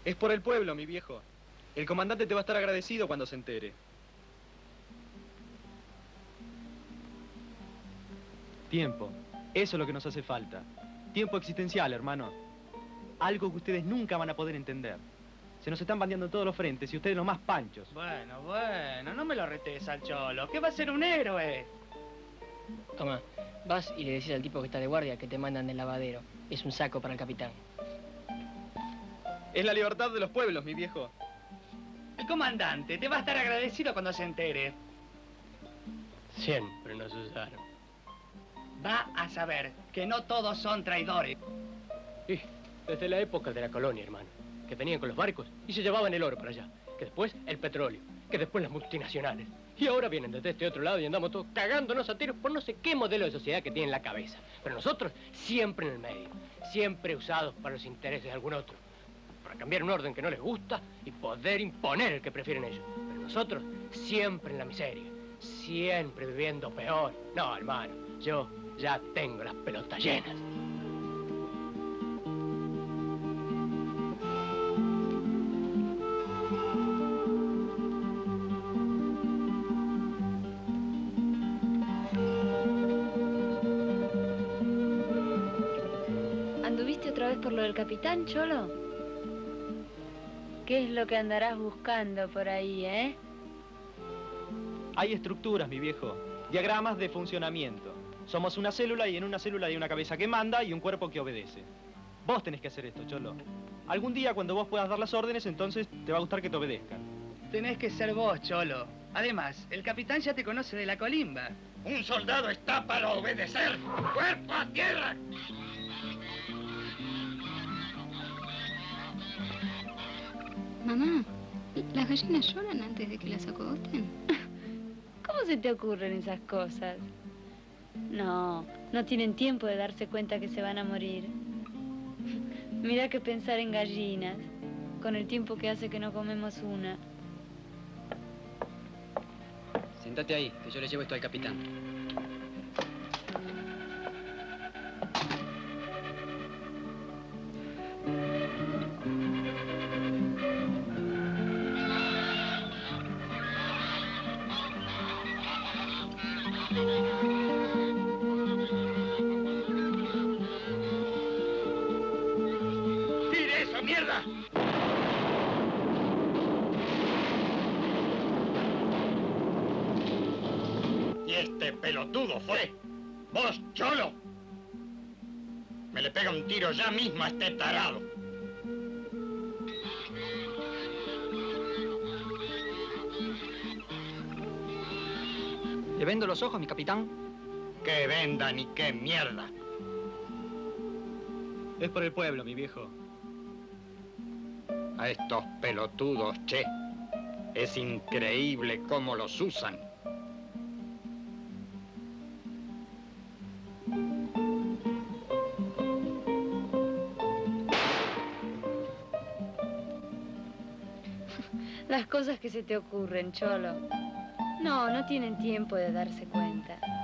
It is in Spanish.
Es por el pueblo, mi viejo. El comandante te va a estar agradecido cuando se entere. Tiempo. Eso es lo que nos hace falta. Tiempo existencial, hermano. Algo que ustedes nunca van a poder entender. Se nos están bandeando en todos los frentes y ustedes los más panchos. Bueno, no me lo retes al cholo. ¿Qué va a ser un héroe? Toma, vas y le decís al tipo que está de guardia que te mandan del lavadero. Es un saco para el capitán. Es la libertad de los pueblos, mi viejo. El comandante te va a estar agradecido cuando se entere. Siempre nos usaron. Va a saber que no todos son traidores. Y desde la época de la colonia, hermano, que venían con los barcos y se llevaban el oro para allá, que después el petróleo, que después las multinacionales. Y ahora vienen desde este otro lado y andamos todos cagándonos a tiros por no sé qué modelo de sociedad que tienen en la cabeza. Pero nosotros siempre en el medio, siempre usados para los intereses de algún otro, para cambiar un orden que no les gusta y poder imponer el que prefieren ellos. Pero nosotros siempre en la miseria, siempre viviendo peor. No, hermano, yo ya tengo las pelotas llenas. ¿Anduviste otra vez por lo del capitán, Cholo? ¿Qué es lo que andarás buscando por ahí, eh? Hay estructuras, mi viejo. Diagramas de funcionamiento. Somos una célula y en una célula hay una cabeza que manda y un cuerpo que obedece. Vos tenés que hacer esto, Cholo. Algún día cuando vos puedas dar las órdenes, entonces te va a gustar que te obedezcan. Tenés que ser vos, Cholo. Además, el capitán ya te conoce de la colimba. Un soldado está para obedecer. ¡Cuerpo a tierra! Mamá, ¿las gallinas lloran antes de que las acogoten? ¿Cómo se te ocurren esas cosas? No tienen tiempo de darse cuenta que se van a morir. Mira que pensar en gallinas, con el tiempo que hace que no comemos una. Siéntate ahí, que yo le llevo esto al capitán. ¡Tire eso, mierda! Y este pelotudo fue. ¡Vos, Cholo! Me le pega un tiro ya mismo a este tarado. ¿Le vendo los ojos, mi capitán? ¡Que venda ni qué mierda! Es por el pueblo, mi viejo. A estos pelotudos, che. Es increíble cómo los usan. Las cosas que se te ocurren, Cholo. No tienen tiempo de darse cuenta.